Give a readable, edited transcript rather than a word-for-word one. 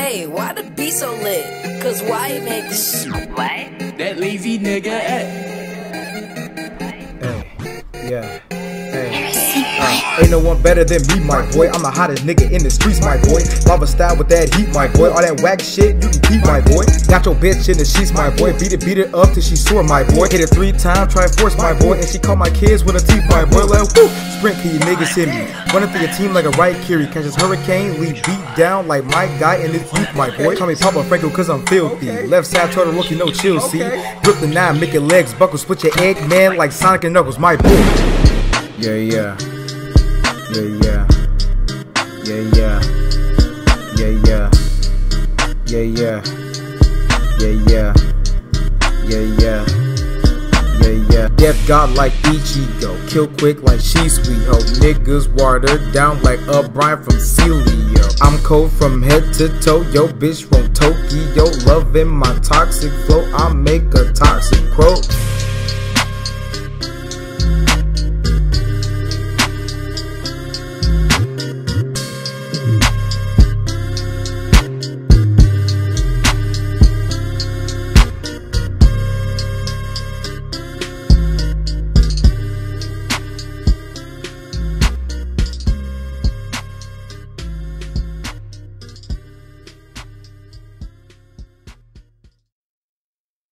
Hey, why the beat so lit? Cause why he make this shit? What? That lazy nigga, Hey, yeah, hey. Ain't no one better than me, my boy. I'm the hottest nigga in the streets, my boy. Lava style with that heat, my boy. All that whack shit, you can keep, my boy. Got your bitch in the sheets, my boy. Beat it up till she sore, my boy. Hit it 3 times, try force, my boy. And she call my kids with her teeth, my boy. Like, woo! Sprint, can you niggas hit me? Running through your team like a right Kiri. Catches hurricane, leave beat down like my guy in his youth, my boy. Call me Papa Franco cause I'm filthy. Left side try to rookie, no chill, see? Grip the 9, make your legs buckle. Split your egg, man, like Sonic and Knuckles, my boy. Yeah, yeah. Yeah, yeah. Yeah, yeah. Yeah, yeah. Yeah, yeah. Yeah, yeah. Yeah, yeah. Yeah, yeah. Death God like Ichigo. Kill quick like she sweet ho. Niggas watered down like a brine from Celio. I'm cold from head to toe. Yo, bitch from Tokyo. Loving my toxic flow. I make a toxic quote.